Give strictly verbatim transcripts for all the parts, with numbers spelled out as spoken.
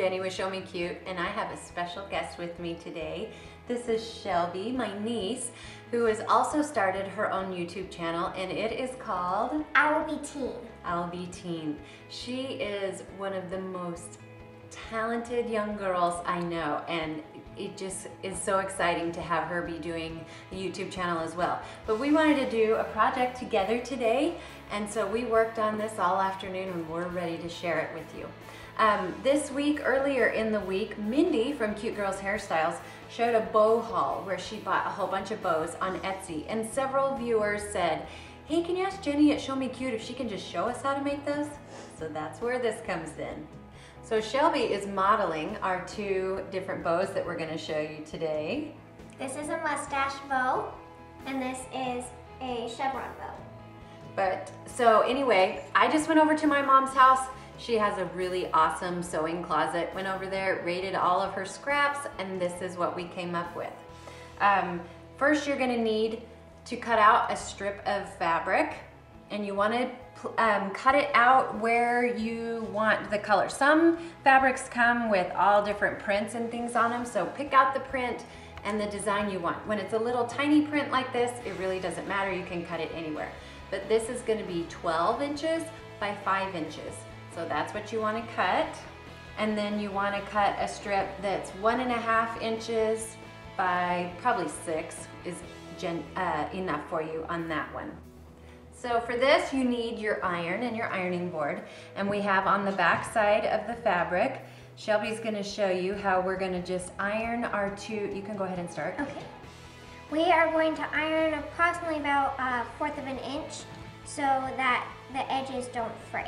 Jenny with ShowMeCute, and I have a special guest with me today. This is Shelby, my niece, who has also started her own YouTube channel, and it is called I'll Be Teen. I'll Be Teen. She is one of the most talented young girls I know, and it just is so exciting to have her be doing a YouTube channel as well. But we wanted to do a project together today, and so we worked on this all afternoon and we're ready to share it with you. Um, this week, earlier in the week, Mindy from Cute Girls Hairstyles showed a bow haul where she bought a whole bunch of bows on Etsy, and several viewers said, hey, can you ask Jenny at ShowMeCute if she can just show us how to make those? So that's where this comes in. So Shelby is modeling our two different bows that we're going to show you today. This is a mustache bow, and this is a chevron bow. But so anyway, I just went over to my mom's house. She has a really awesome sewing closet. Went over there, raided all of her scraps, and this is what we came up with. Um, first, you're going to need to cut out a strip of fabric, and you want to um, cut it out where you want the color. Some fabrics come with all different prints and things on them, so pick out the print and the design you want. When it's a little tiny print like this, it really doesn't matter. You can cut it anywhere. But this is going to be twelve inches by five inches. So that's what you want to cut. And then you want to cut a strip that's one and a half inches by probably six is gen, uh, enough for you on that one. So for this, you need your iron and your ironing board. And we have on the back side of the fabric, Shelby's going to show you how we're going to just iron our two. You can go ahead and start. Okay. We are going to iron approximately about a fourth of an inch so that the edges don't fray.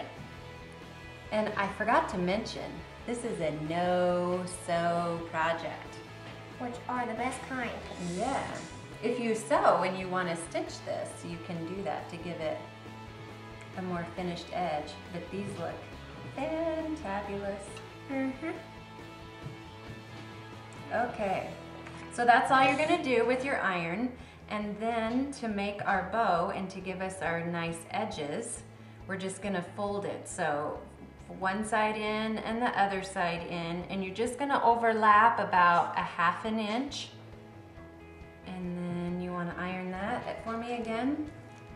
And I forgot to mention, this is a no-sew project. Which are the best kind. Yeah. If you sew and you want to stitch this, you can do that to give it a more finished edge. But these look fantabulous. Mm-hmm. Okay. So that's all you're going to do with your iron. And then to make our bow and to give us our nice edges, we're just going to fold it. So one side in and the other side in, and you're just going to overlap about a half an inch. And then you want to iron that for me again.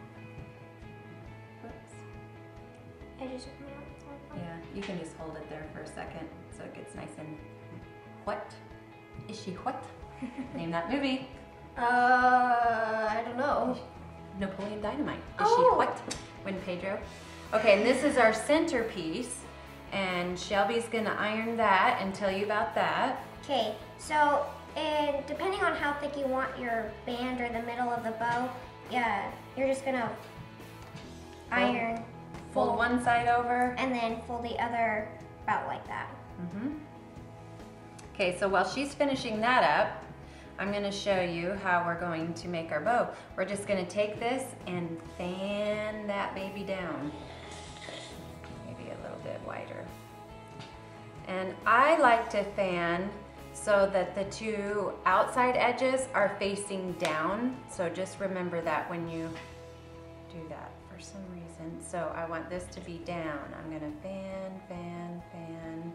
Whoops. Edges are coming out. Yeah, you can just hold it there for a second so it gets nice and what? Is she what? Name that movie. Uh, I don't know. Napoleon Dynamite. Is Oh. she what? When Pedro. Okay, and this is our centerpiece, and Shelby's gonna iron that and tell you about that. Okay, so and depending on how thick you want your band or the middle of the bow, yeah, you're just gonna iron, Fold one side over. and then fold the other about like that. Mm-hmm. Okay, so while she's finishing that up, I'm going to show you how we're going to make our bow. We're just going to take this and fan that baby down. Maybe a little bit wider. And I like to fan so that the two outside edges are facing down. So just remember that when you do that for some reason. So I want this to be down. I'm going to fan, fan, fan,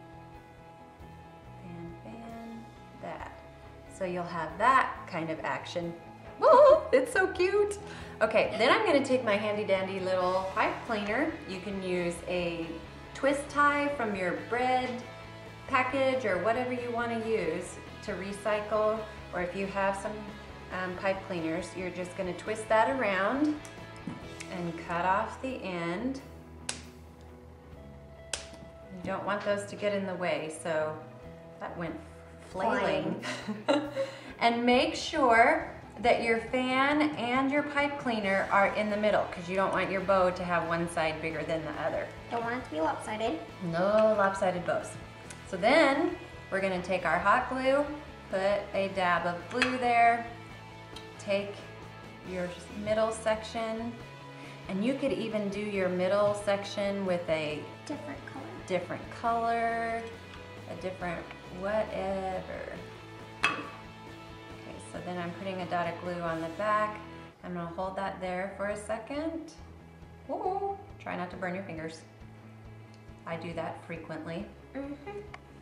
fan, fan, that. So you'll have that kind of action. Whoa, it's so cute. Okay, then I'm gonna take my handy dandy little pipe cleaner. You can use a twist tie from your bread package or whatever you wanna use to recycle, or if you have some um, pipe cleaners, you're just gonna twist that around and cut off the end. You don't want those to get in the way, so that went flailing. And make sure that your fan and your pipe cleaner are in the middle, because you don't want your bow to have one side bigger than the other. Don't want it to be lopsided. No lopsided bows. So then we're going to take our hot glue, put a dab of glue there, take your middle section, and you could even do your middle section with a Different color. different color, a different whatever. Okay, so then I'm putting a dot of glue on the back. I'm gonna hold that there for a second. Whoa, try not to burn your fingers. I do that frequently. Mm-hmm.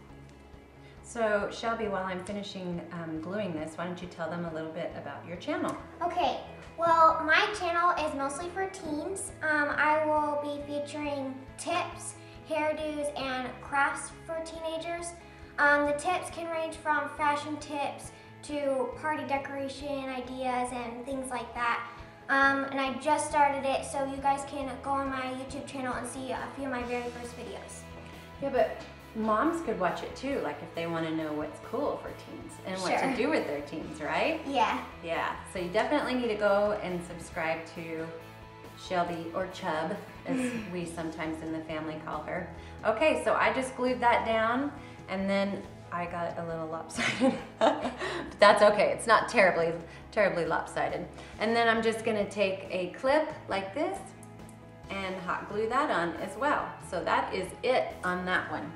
So Shelby, while I'm finishing um, gluing this, why don't you tell them a little bit about your channel? Okay, well, my channel is mostly for teens. Um, I will be featuring tips, hairdos, and crafts for teenagers. Um, the tips can range from fashion tips to party decoration ideas and things like that. Um, and I just started it, so you guys can go on my YouTube channel and see a few of my very first videos. Yeah, but moms could watch it too, like if they want to know what's cool for teens and what Sure. to do with their teens, right? Yeah. Yeah, so you definitely need to go and subscribe to Shelby, or Chub, as we sometimes in the family call her. Okay, so I just glued that down, and then I got it a little lopsided. But that's okay, it's not terribly, terribly lopsided. And then I'm just gonna take a clip like this and hot glue that on as well. So that is it on that one.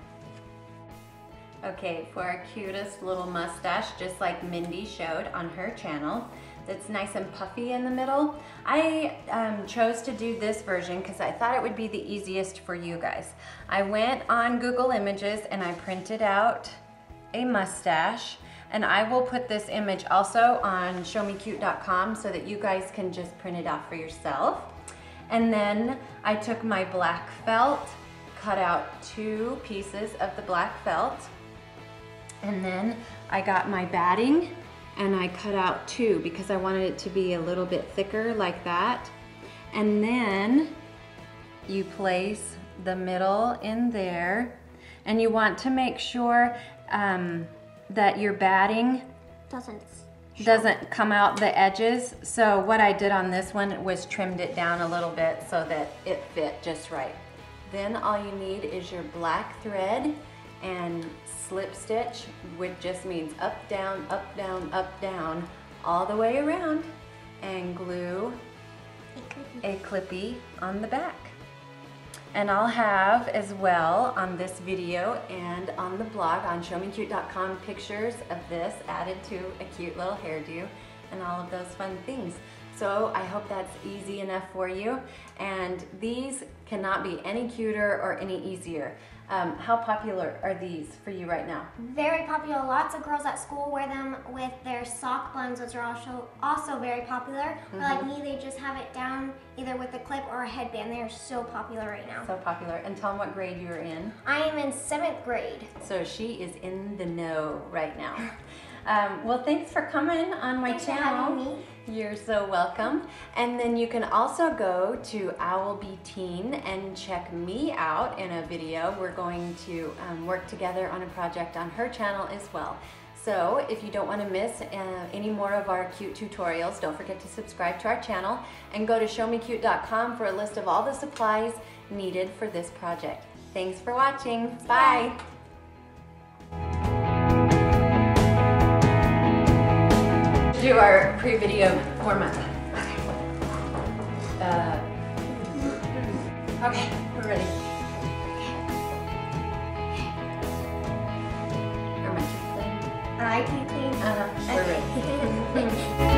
Okay, for our cutest little mustache, just like Mindy showed on her channel, that's nice and puffy in the middle. I um, chose to do this version because I thought it would be the easiest for you guys. I went on Google Images and I printed out a mustache, and I will put this image also on show me cute dot com so that you guys can just print it out for yourself. And then I took my black felt, cut out two pieces of the black felt, and then I got my batting and I cut out two because I wanted it to be a little bit thicker like that. And then you place the middle in there, and you want to make sure um, that your batting Doesn't doesn't come out the edges. So what I did on this one was trimmed it down a little bit so that it fit just right. Then all you need is your black thread and slip stitch, which just means up, down, up, down, up, down, all the way around, and glue a clippy on the back. And I'll have as well on this video and on the blog on show me cute dot com pictures of this added to a cute little hairdo and all of those fun things. So I hope that's easy enough for you. And these cannot be any cuter or any easier. Um, how popular are these for you right now? Very popular. Lots of girls at school wear them with their sock buns, which are also also very popular. Mm-hmm. Or like me, they just have it down either with a clip or a headband. They are so popular right now. So popular. And tell them what grade you're in. I am in seventh grade. So she is in the know right now. Um, well, thanks for coming on my thanks channel. For having me. You're so welcome. And then you can also go to Owl Be Teen and check me out in a video. We're going to um, work together on a project on her channel as well. So if you don't want to miss uh, any more of our cute tutorials, don't forget to subscribe to our channel and go to show me cute dot com for a list of all the supplies needed for this project. Thanks for watching. Bye. Do our pre-video warm-up. Uh, okay, we're ready. Are my teeth clean? I can clean. Uh-huh, we're ready.